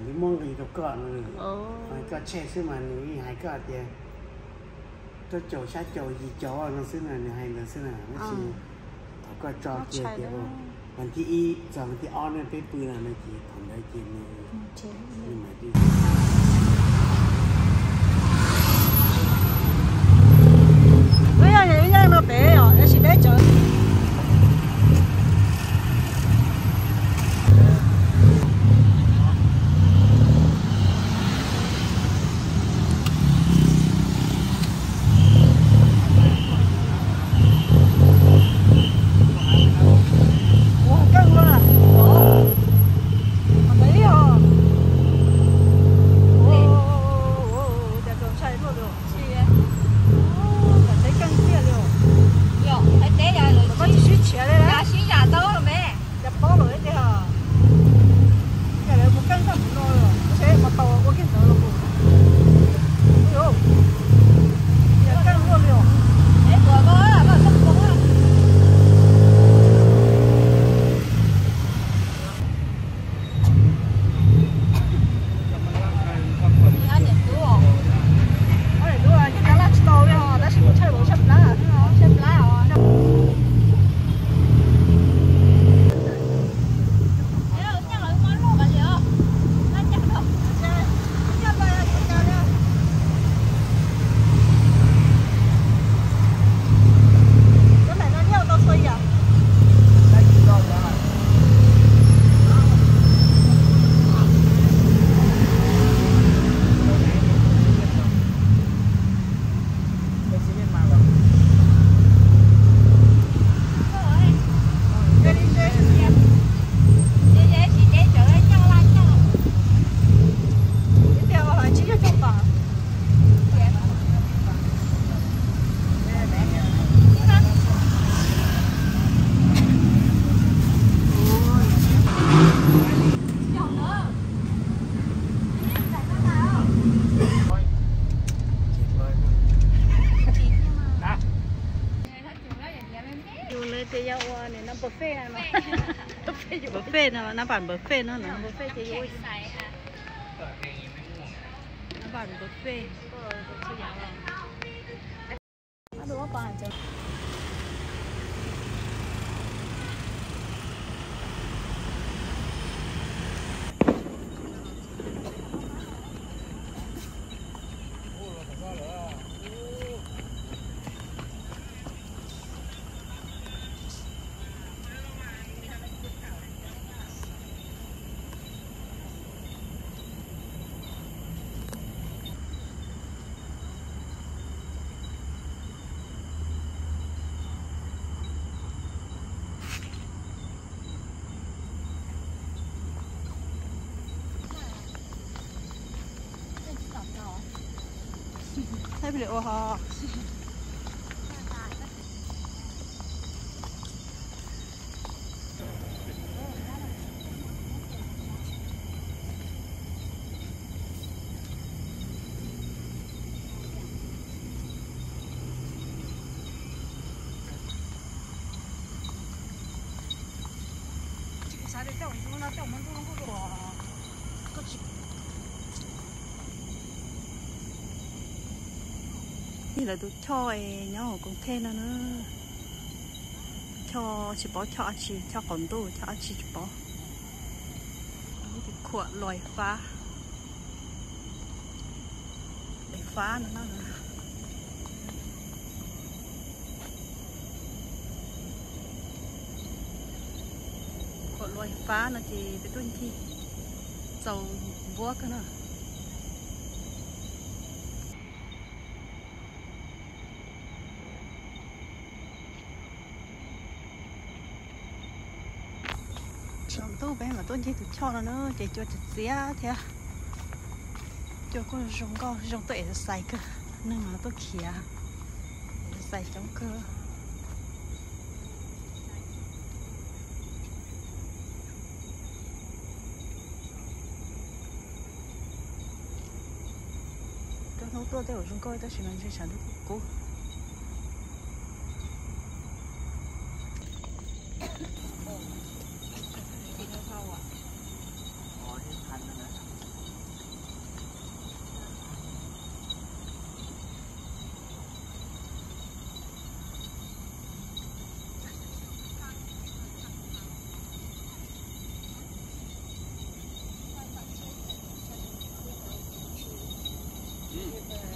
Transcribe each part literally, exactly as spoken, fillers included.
你摸个都个呢，哦，个车是嘛，你还个的，都走下走一走啊，那是呢，你还那是呢，那是，ก็จอเกียร์เดียววันที่อีสองวันที่อ้อนเนี่ยไปปืนอะไรจีทำได้จีนเลยนี่หมายที่เฮ้ยอย่างนี้ยังมาเป๋อแล้วสิได้จอbuffet nào nó bản buffet nó là buffet thì vui nó bản buffet nó đúng không bạn thấy bị lửa hò là tôi cho nhau cũng thêm nữa cho chỉ bỏ cho chỉ cho còn tôi cho chỉ bỏ thì khỏa loài phá để phá nữa nữa khỏa loài phá nó chỉ cái tuần thi dầu vua cơ nữa tôi bé mà tôi chỉ tự cho nó nữa chỉ cho chặt xía thế cho con rồng con rồng tuệ xài cơ nên mà tôi khía xài trong cơ tôi nói tôi đều rồng coi tôi chỉ mình sẽ sản được cô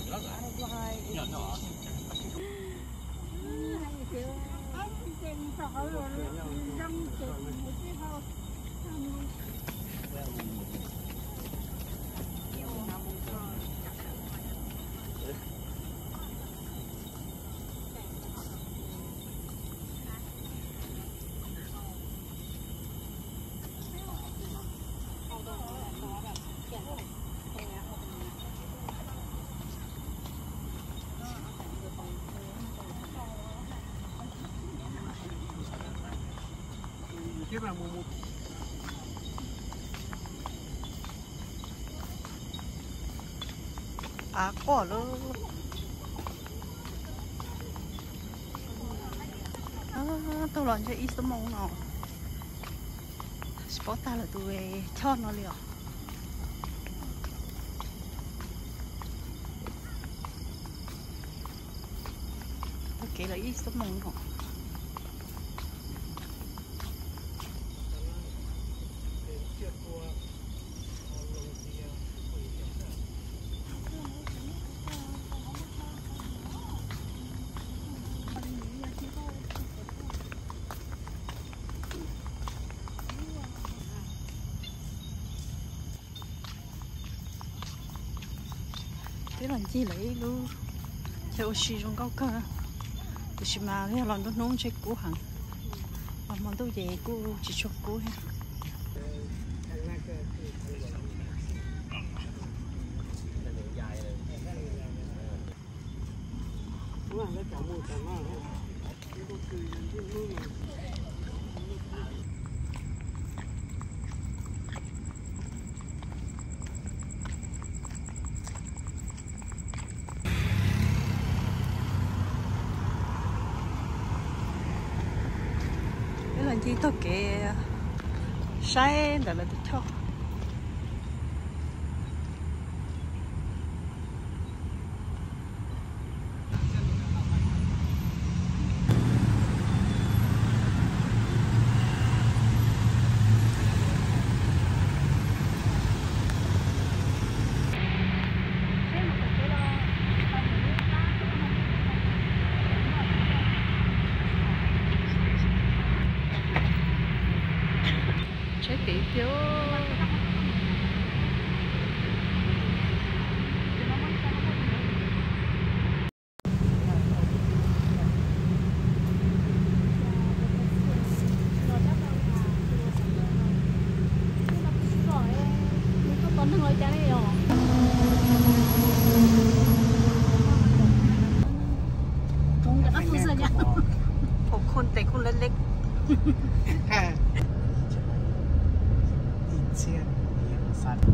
à có luôn à, tôi làm cho ít số mông nào sport ta là tôi cho nó liền tôi kể là ít số mông nào cái lần gì lấy luôn theo suy trong cao cơ tôi chỉ mà theo lần đó nông chơi cũ hẳn mà món tôi về cô chỉ cho cũ hết thì tôi kể sai là là tôi cho trái tỷ phiếuผมคนแต่คนเล็กเชียนเลี้ยงสัตว์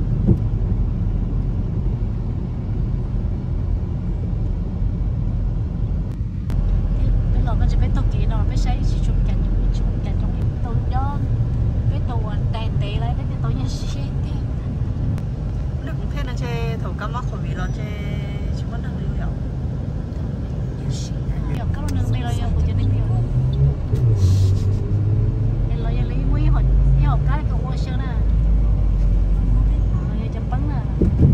เราก็จะไปตกกี่เราไม่ใช่ชิชุมกันอยู่ชุมกันตรงนี้ตัวย้อนไปตัวแต่เตะอะไรไปตัวยังเชี่ยเตะเรื่องของเพศนะเจ้ถูกกำลังคนมีเราเจ้ชิวันนั้นเดียวเดี๋ยวก็เราหนึ่งไม่เรายังกูจะไม่เดียวเรายังเลยไม่หดยังออกการกับวัวเชียวนะเราจะปั้งนะ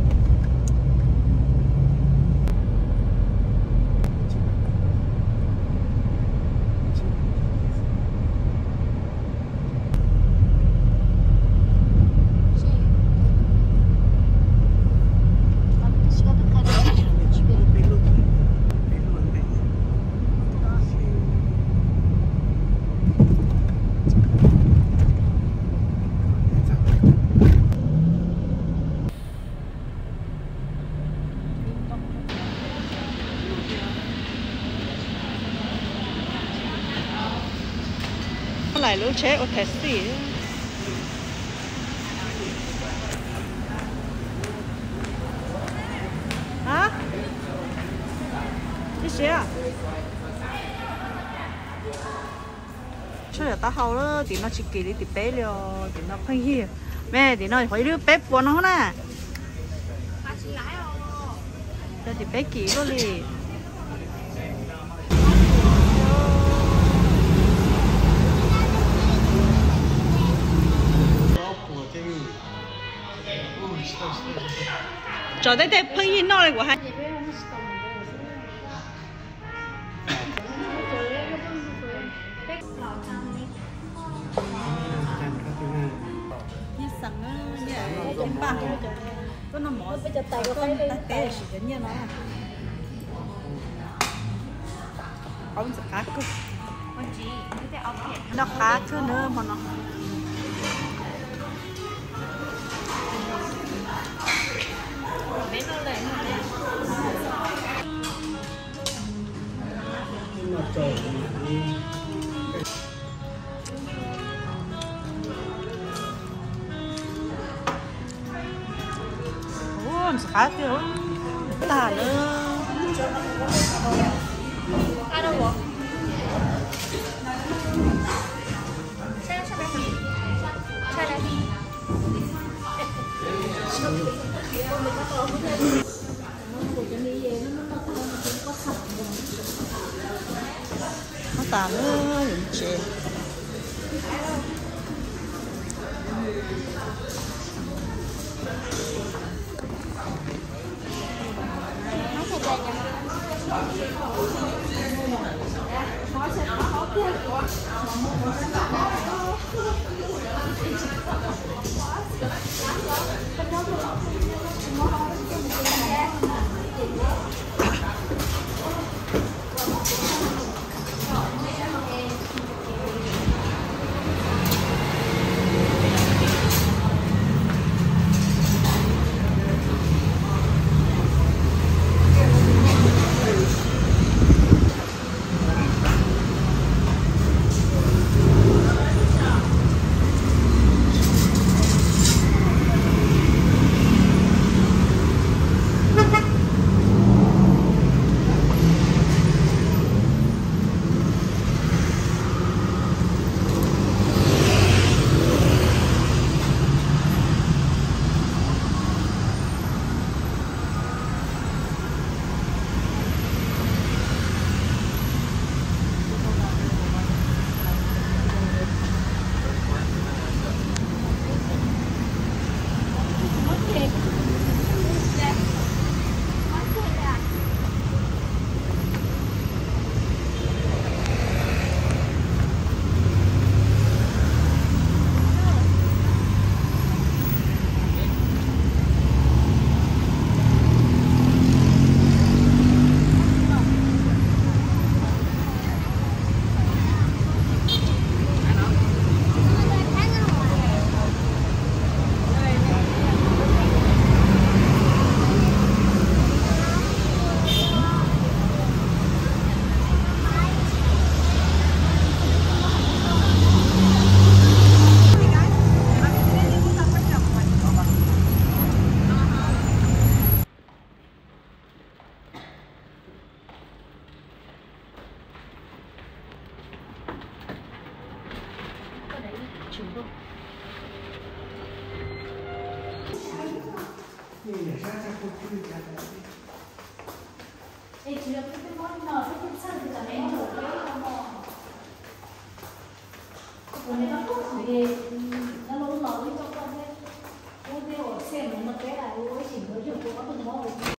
lại lúc chế ở taxi hả cái gì à cho là tao hầu đó thì nó chỉ kỳ đi thì bé liều thì nó không hiểu mẹ thì nó phải đưa bé của nó nè cho thì bé kỳ luôn đi cho tới đây phân gì nó lại của hai ba có nó mỏ bây giờ tay có tay tay té sự như nó ông sẽ cá cơ nó cá cơ nữa mà nó ôi sẽ cá cơ tả nữa ăn đâu vậy nó tả nữa những chuyện E ci lo potete fare? No, perché pensate da me non lo non è una cosa che da non lo vedo quando vuol dire se non lo creare vuoi si può giocare con noi